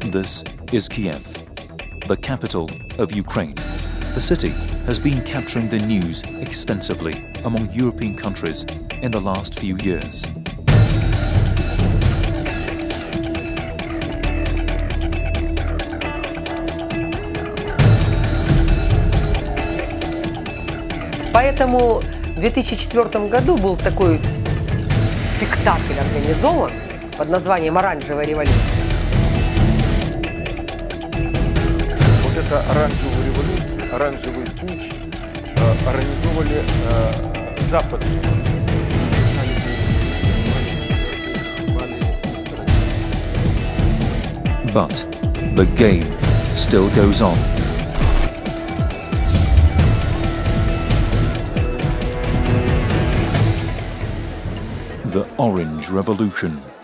This is Kiev, the capital of Ukraine. The city has been capturing the news extensively among European countries in the last few years. Поэтому в 2004 году был такой спектакль организован под названием «Оранжевая революция». Вот это оранжевую революцию, оранжевый путь организовали западные. But the game still goes on. The Orange Revolution.